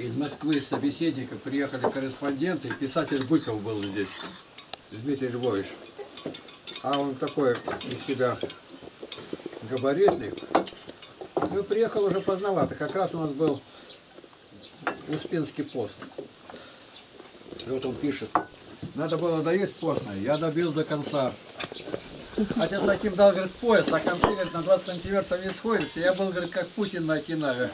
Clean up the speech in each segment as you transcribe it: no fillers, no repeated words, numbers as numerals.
Из Москвы, из собеседника приехали корреспонденты, и писатель Быков был здесь, Дмитрий Львович. А он такой из себя габаритный. Ну, приехал уже поздновато. Как раз у нас был Успенский пост. И вот он пишет. Надо было доесть постное. Я добил до конца. Отец Аким дал, говорит, пояс, а концы, говорит, на 20 сантиметров не сходятся. Я был, говорит, как Путин на Окинаве.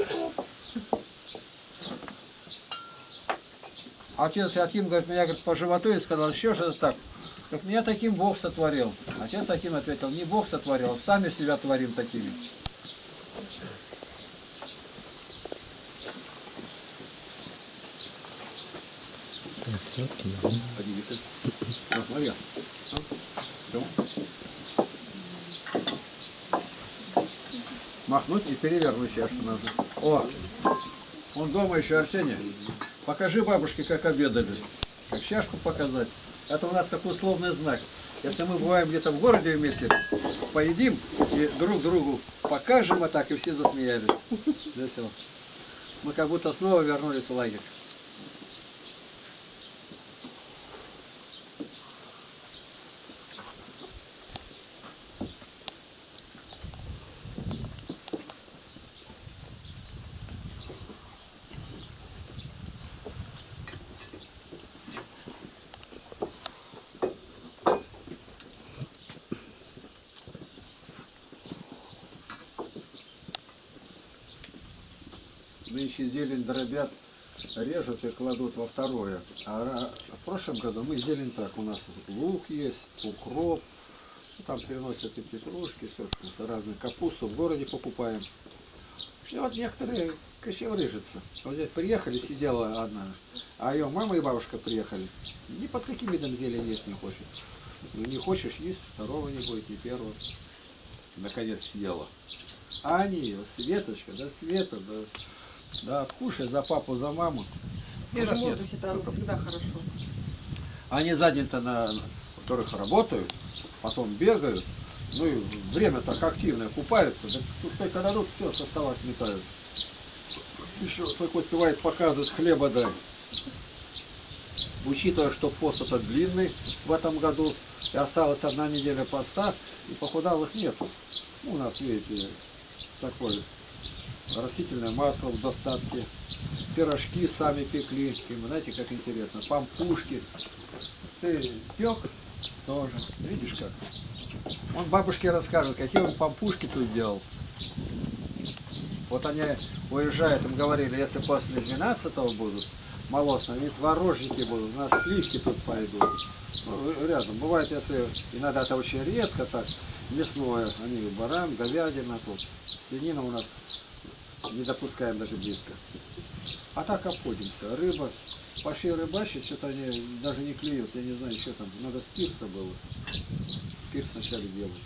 Отец Аким, говорит, меня, говорит, по животу и сказал, еще же это так. Как меня таким Бог сотворил. Отец Аким ответил, не Бог сотворил, сами себя творим такими. Махнуть и перевернуть чашку надо. О, он дома еще, Арсений. Покажи бабушке, как обедали. Как чашку показать. Это у нас как условный знак. Если мы бываем где-то в городе вместе, поедим и друг другу покажем, а так и все засмеялись. Весело. Мы как будто снова вернулись в лагерь. Нынче зелень дробят, режут и кладут во второе. А в прошлом году мы зелень так, у нас лук есть, укроп, там приносят и петрушки, все, разные капусту, в городе покупаем. И вот некоторые кочеврыжатся. Вот здесь приехали, сидела одна, а ее мама и бабушка приехали. Ни под каким видом зелень есть не хочет. Ну не хочешь есть, второго не будет, ни первого. Наконец съела. А они, Светочка, да Света, да, кушай за папу, за маму. В свежем воздухе там всегда хорошо. Они за день-то на которых работают, потом бегают, ну и время так активное, купаются, да, тут только дадут, все, со стола сметают. Еще только успевает показывать, хлеба дай. Учитывая, что пост этот длинный в этом году, и осталась 1 неделя поста, и похудалых нету. Ну, у нас, видите, такое растительное масло в достатке, пирожки сами пекли, и, знаете, как интересно, пампушки. Ты пек тоже, видишь как? Он бабушке расскажет, какие он пампушки тут делал. Вот они уезжают, им говорили, если после 12-го будут молочные, они творожники будут, у нас сливки тут пойдут. Ну, рядом. Бывает, если иногда это очень редко так, мясное, они баран, говядина тут, свинина у нас не допускаем даже близко. А так обходимся. Рыба, пошли рыбачить, что-то они даже не клюют, я не знаю, что там, надо с пирса было. Пирс вначале делать.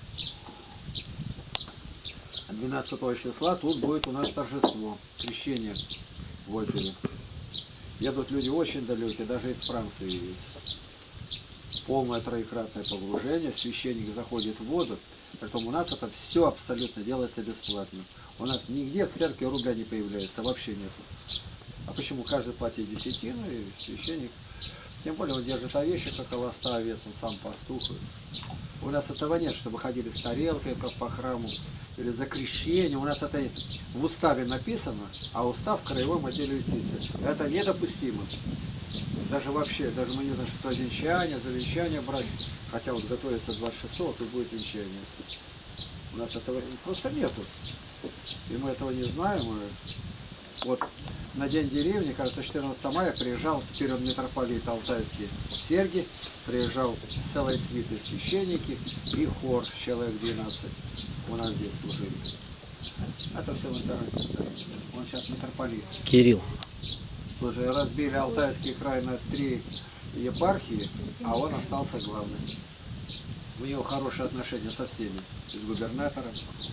12 числа тут будет у нас торжество, крещение в озере. Едут люди очень далекие, даже из Франции есть. Полное троекратное погружение, священник заходит в воду, потом у нас это все абсолютно делается бесплатно. У нас нигде в церкви рубля не появляется, вообще нету. А почему? Каждый платит десятину, и священник, тем более он держит овечек, как холоста овец, он сам пастух. У нас этого нет, чтобы ходили с тарелкой, как по храму, или за крещение. У нас это в уставе написано, а устав краевой отделе юстиции. Это недопустимо. Даже вообще, даже мы не знаем, что венчание, завещание брать, хотя вот готовится 26-го, тут будет венчание. У нас этого просто нету. И мы этого не знаем. Вот на день деревни, кажется, 14 мая приезжал вперед митрополит Алтайский Сергий, приезжал с целой свитой священники и хор, человек 12 у нас здесь служили. Это все в интернете стоит. Он сейчас митрополит. Кирилл. Уже разбили Алтайский край на 3 епархии, а он остался главным. У него хорошие отношения со всеми, с губернатором.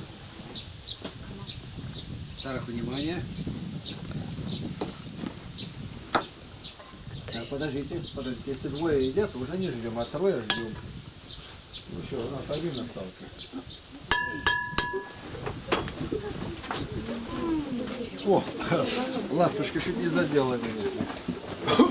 Так, внимание. Так, подождите. Если двое едят, уже не ждем, а трое ждем. Ну что, у нас один остался. О, ласточка чуть не задела меня.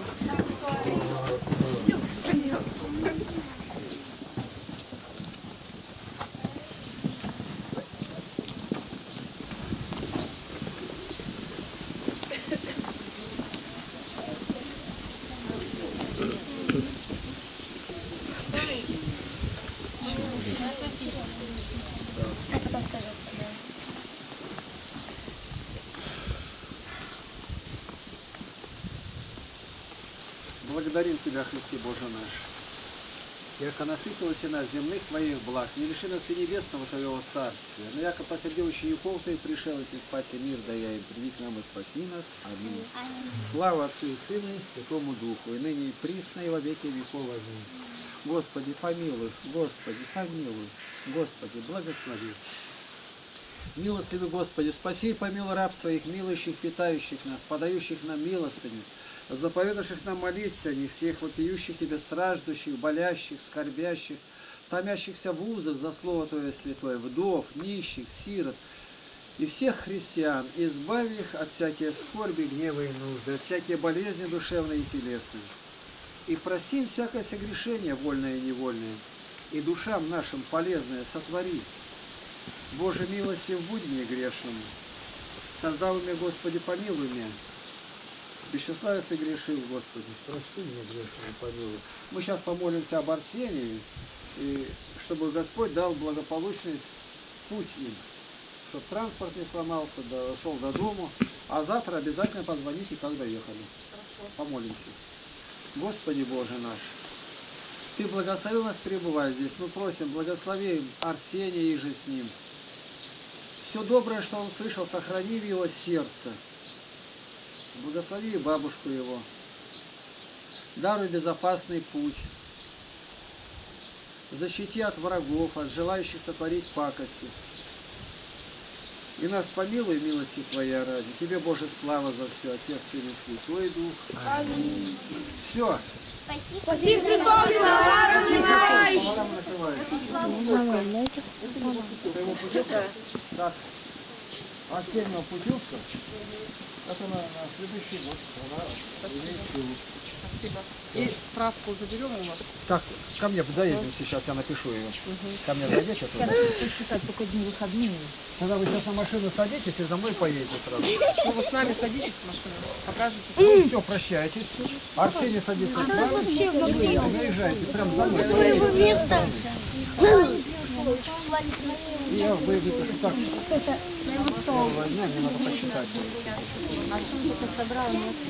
Благодарим Тебя, Христе Боже наш. Яко насытилась нас земных Твоих благ, не лиши нас и небесного Твоего царствия, но яко потерпел учеников Ты, пришел и спаси мир, да я им приди к нам и спаси нас. Аминь. Слава Отцу и Сыну и Святому Духу, и ныне и присно, и во веки веков. Аминь. Господи, помилуй, Господи, помилуй, Господи, благослови. Милостивый Господи, спаси и помилуй раб своих, милующих, питающих нас, подающих нам милостыню, заповедавших нам молиться о них, всех вопиющих Тебе, страждущих, болящих, скорбящих, томящихся в узах за Слово Твое святое, вдов, нищих, сирот и всех христиан, избави их от всякие скорби, гнева и нужды, от всякие болезни душевные и телесные. И прости им всякое согрешение, вольное и невольное, и душам нашим полезное сотвори. Боже, милостив будь мне грешному, создал меня, Господи, помилуй меня. Без числа я согрешил, Господи, прости меня грешному, помилуй. Мы сейчас помолимся об Арсении, и чтобы Господь дал благополучный путь им, чтобы транспорт не сломался, дошел до дому, а завтра обязательно позвоните, когда ехали. Хорошо. Помолимся. Господи Боже наш, Ты благословил нас пребывать здесь. Мы просим, благослови Арсения и же с ним. Все доброе, что он слышал, сохрани в его сердце. Благослови бабушку его. Даруй безопасный путь. Защити от врагов, от желающих сотворить пакости. И нас помилуй, милости Твоя ради. Тебе, Боже, слава за все, Отец, Сын и Святой Дух. Аминь. Все. Спасибо. Так, Арсеньева путевка, это на следующий год. Она имеет силу. Спасибо. И справку заберем у вас? Так, ко мне доедем сейчас, я напишу ее. Ко мне зайдете? Я буду считать только дни выходные. Тогда вы сейчас на машину садитесь и за мной поедете сразу. Ну, вы с нами садитесь в машину, покажете. Ну, все, прощайтесь. Арсений садится с вами. И вы заезжаете прям за мной. Своего места. И я выпишу так. Дня мне надо посчитать. А что ты собрал?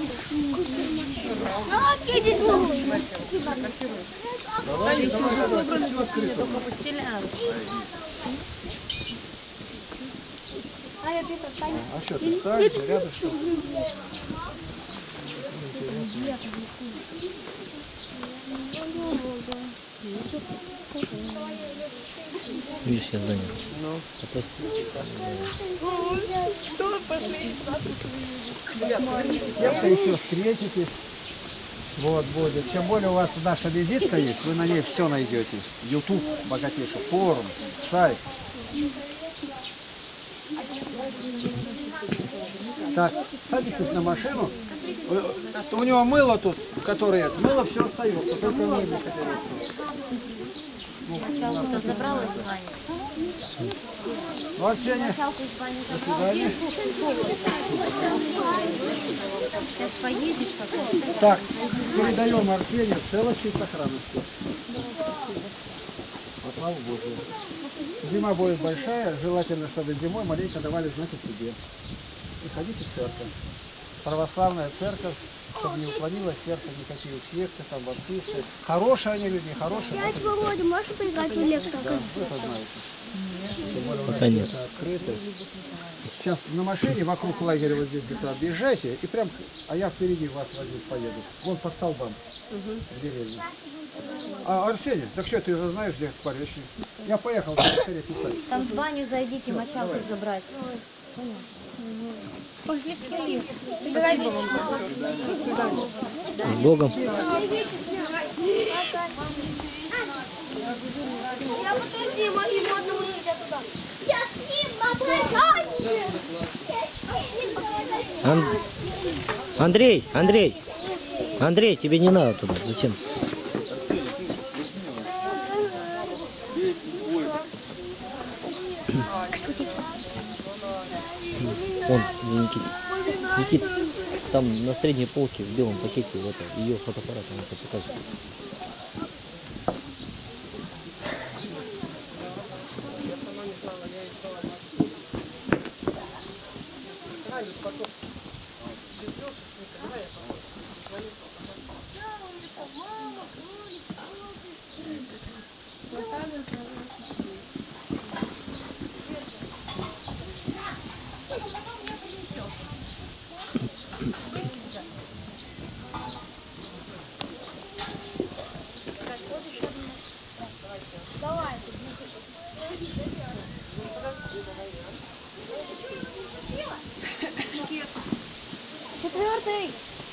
Давай, все открыто. Только постеляю. А что, ты ставишь рядышком? Видишь, я занят. Ну. Кем-то еще встретитесь. Вот будет. Тем более у вас наша визитка есть, вы на ней все найдете. YouTube, богатейший, форум, сайт. Так, садитесь на машину. У него мыло тут, которое есть. Мыло все остается, только мыло не соберется. Мочалку-то забрала из бани. Ну, Арсений, Мочалку из бани до забрала. свидания. Сейчас поедешь как-то. Так, передаем Арсению в целости и сохранности. Во славу Божию. Зима будет большая, желательно, чтобы зимой маленько давали знать о себе. И ходите в церковь. Православная церковь, чтобы не уклонилось сердце никакие секты, там, баптисты. Хорошие они люди, хорошие. Дядя Володя, можешь поиграть в электрику? Да, вы это знаете. Тем более, Пока нет. это открыто. Сейчас на машине вокруг лагеря вот здесь где-то объезжайте, и прям, а я впереди вас возить поеду. Вон по столбам в деревне. А, Арсений, так что, ты уже знаешь, где Скворечник? Я поехал скорее писать. Там в баню зайдите, мочалку забрать. Пошли в туалет. С Богом. Я пошел, Дима, и модному нельзя туда. Я с ним на прощание. Андрей, Андрей, Андрей, тебе не надо туда. Зачем? Он, Никит. Никит, там на средней полке в белом пакете ее фотоаппарат, она это показывает. Я сама не знала, я их брала. Радиус потом без Лёши с Никой. Давай я потом звоню. Четвертый.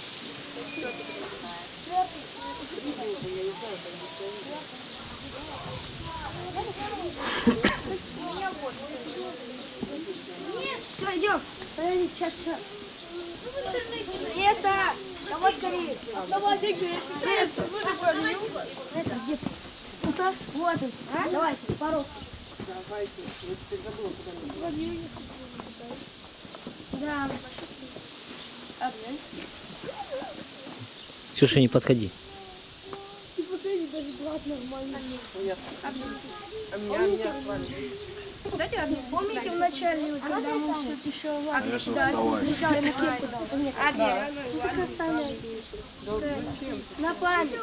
Все, идем. Подожди, сейчас. Место! Давай скорее! Давай, место! Это где? Тут, вот он. Давайте, по росту. Давайте, я теперь забыла, куда мне. Да. Ксюша, не подходи. И посмотри, даже глаз нормально. А меня с вами. Помните в начале, вот, когда мы еще приезжали на кепку? Ты красавец. На память.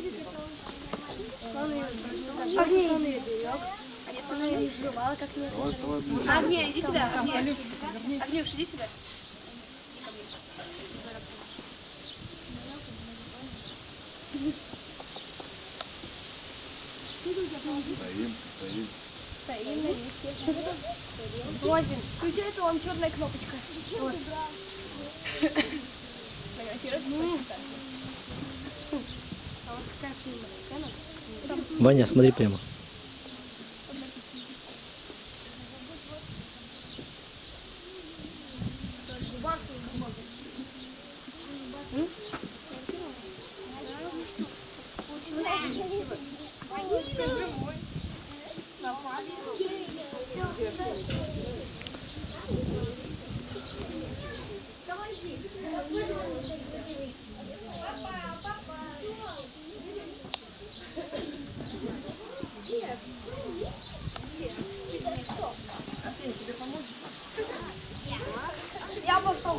Огней. Она не сживала, как нет. Огня, иди сюда. Огнюш, иди сюда. Стоим на месте. Лозин. Включается вам черная кнопочка. Вот. А у вас какая фирма? Ваня, смотри прямо. Я пошел.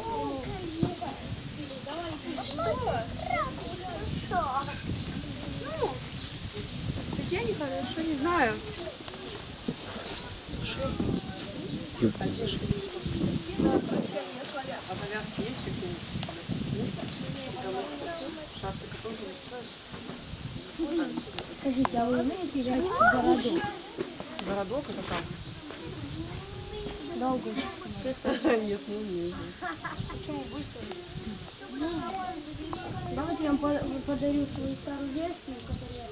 Где они хорошо? Не знаю. Юбку зашли. А завязки есть какие-нибудь? Шапка тоже не стоит? Скажите, а вы умеете играть в городок? Городок это как? Долго. Нет, не умею. Давайте я вам подарю свою старую версию, которая...